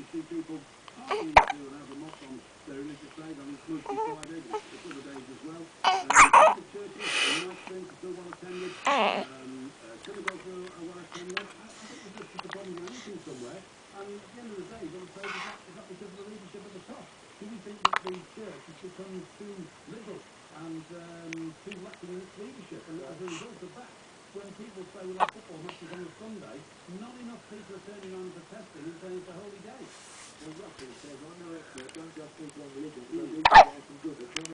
see people asking to have a mosque on their religious day. I mean, it's mostly Friday, but it's other days as well. The churches, a nice thing to still well attended. Synagogues are well attended. I think there's just a problem with anything somewhere. And at the end of the day, you've got to say, is that because of the leadership at the top? Do we think that the church has become too liberal and too lacking in its leadership? And as a result of that, when people say, well, our football matches on a Sunday, not enough people are turning around and protesting and saying it's a holy day. Well, roughly, it says, I'm no expert, don't judge people on religion, but some good.